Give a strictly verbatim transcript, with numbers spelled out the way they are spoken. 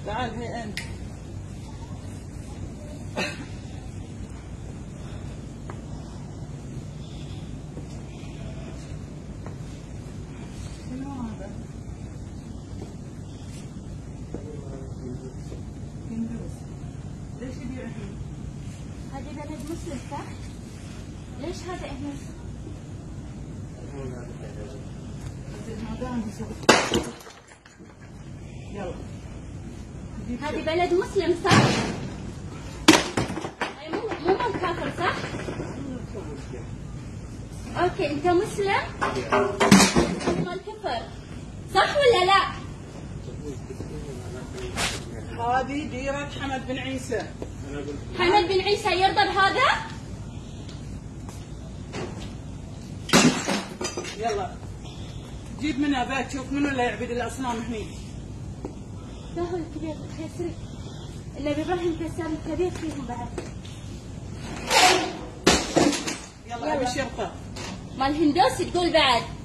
تعال هي انت. شنو هذا؟ هندوس. ليش يبيع هنا؟ هذه بلد مسلم صح؟ ليش هذا هنا؟ يلا. هذه بلد مسلم صح؟ أي مو مو من كافر صح؟ اوكي انت مسلم؟ مال كفر صح ولا لا؟ هذه ديرة حمد بن عيسى. حمد بن عيسى يرضى بهذا؟ يلا جيب منها بات شوف منو اللي يعبد الاصنام هني. ده هو الكبير الكسري. النبي ابراهيم كسر الكبير فيهم بعد. يلا ابي الشرطة. مال هندوسي تقول بعد.